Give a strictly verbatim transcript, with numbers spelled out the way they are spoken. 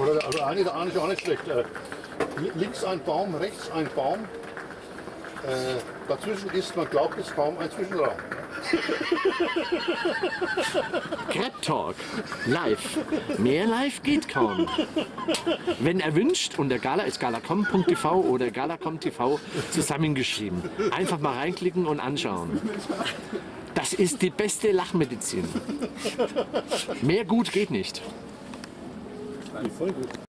Aber also eigentlich, eigentlich auch nicht schlecht. Äh, links ein Baum, rechts ein Baum. Äh, dazwischen ist, man glaubt es kaum, ein Zwischenraum. Crap Talk, live. Mehr live geht kaum. Wenn erwünscht, unter gala ist galacom punkt t v oder galacom punkt t v zusammengeschrieben. Einfach mal reinklicken und anschauen. Das ist die beste Lachmedizin. Mehr gut geht nicht. Voll gut.